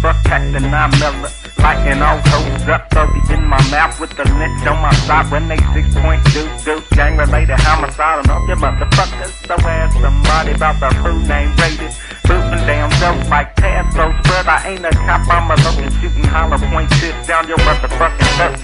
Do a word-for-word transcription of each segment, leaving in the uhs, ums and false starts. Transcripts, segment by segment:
motherfucker pack the nine miller. Lighting all hoes up, thirty in my mouth with the lynch on my side. When they six point two two, gang related homicide. And all your motherfuckers, so ask somebody about the food name rated. Booping down dope like Tasso spread. I ain't a cop, I'm a local shooting hollow point tips down your motherfucking throat.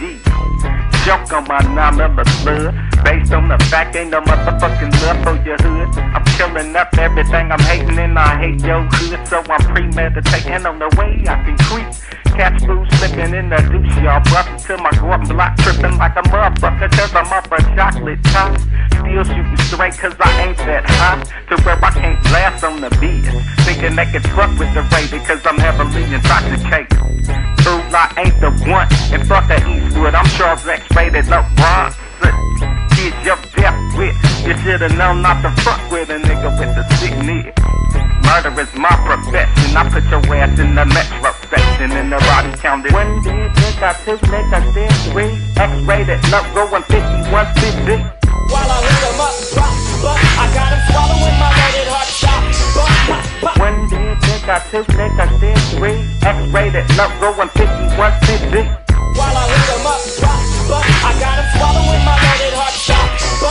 Joke on my nine miller blood. Based on the fact ain't no motherfucking love for your hood. I'm killing up everything I'm hating and I hate your hood. So I'm premeditating on the way I can creep. Catch food slipping in the douche, y'all brother. Till my guap block tripping like a motherfucker. Cause I'm up a chocolate top. Still shooting straight cause I ain't that hot. To where I can't blast on the beat. Thinking they can fuck with the rated cause I'm heavily intoxicated. Fool, I ain't the one. And fuck the Eastwood, I'm Charles X rated up Bronson. Get your death with. You should've known not to fuck with a nigga with the sick knee. Murder is my profession. I put your ass in the metro section and the body counted. One did, think I two, nigga did three. X-rated, love going fifty-one fifty. While I hit him up, pop, but I got him swallowing my loaded hot shot. Pop, pop. One did, think I two, nigga did three. X-rated, love going fifty-one fifty. While I hit him up, pop, but I got him swallowing my loaded hot shot.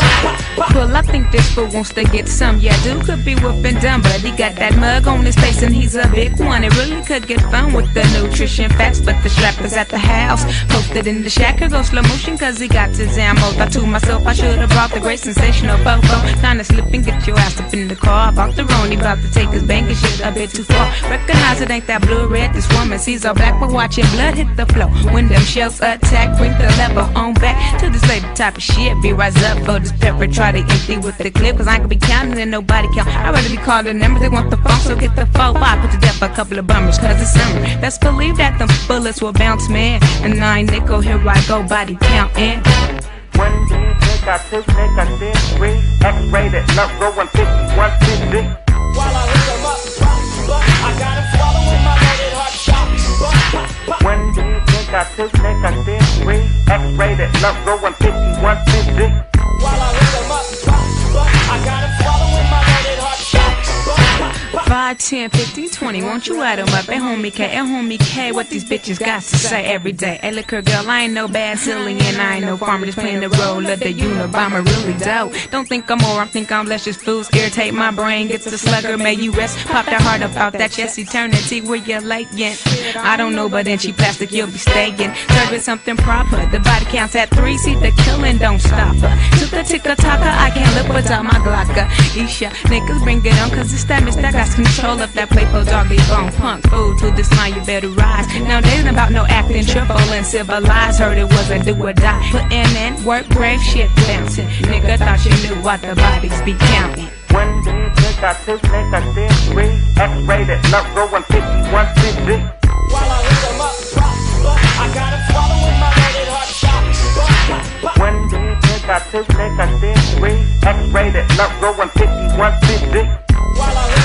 Well, I think this fool wants to get some. Yeah, dude could be whooping dumb, but he got that mug on his face and he's a big one. It really could get fun with the nutrition facts, but the strap is at the house. Posted in the shack, could go slow motion cause he got his ammo. Thought to myself I should have brought the great sensational fofo. Kinda slip and get your ass up in the car. Bought the Roni, about to take his banging shit a bit too far. Recognize it ain't that blue red, this woman sees all black, but watching blood hit the floor. When them shells attack, bring the lever on back to this lady type of shit. Be rise up for this pepper, try to empty with the clip, cause I ain't gonna be counting and nobody count. I'd rather be calling numbers, they want the phone, so get the phone. I put to death a couple of bummers, cause it's summer. Best believe that them bullets will bounce, man. And nine nickel, here I go, body counting. One did, think I two, nigga did three. X-rated, love going fifty-one fifty. While I hit him up, pop, but I got him swallowing my loaded hot shot. One did, think I two, nigga did three. X-rated, love going fifty-one fifty. While I hit him up, pop, but I got him swallowing my loaded hot shot. five, ten, fifty, twenty, won't you add them up? And homie K, and homie K, what these bitches got to say every day. Hey, look her girl, I ain't no bad silly and I ain't no farmer, just playing the role of the Unabomber, really dope. Don't think I'm more, I think I'm less, just fools irritate my brain, gets the slugger, may you rest. Pop that heart up out that chest, eternity where you're laying. I don't know, but then she plastic, you'll be staying. Serve it something proper, the body counts at three, see the killing don't stop her. Took the ticker-tocker, I can't live without my Glocker. Isha, niggas bring it on, cause it's that miss that got control of that playful doggy bone. Punk fool, to this line you better rise. Now there ain't about no acting triple and civilized. Heard it was a do or die. Putting in work, brave shit bouncing. Nigga thought you knew what the bodies be counting. One did, think I two, nigga did three. X-rated, love going fifty-one fifty. While I hit him up, pop, but I got him swallowing my loaded hot shot. One did, think I two, nigga did three. X-rated, love going fifty-one fifty. While I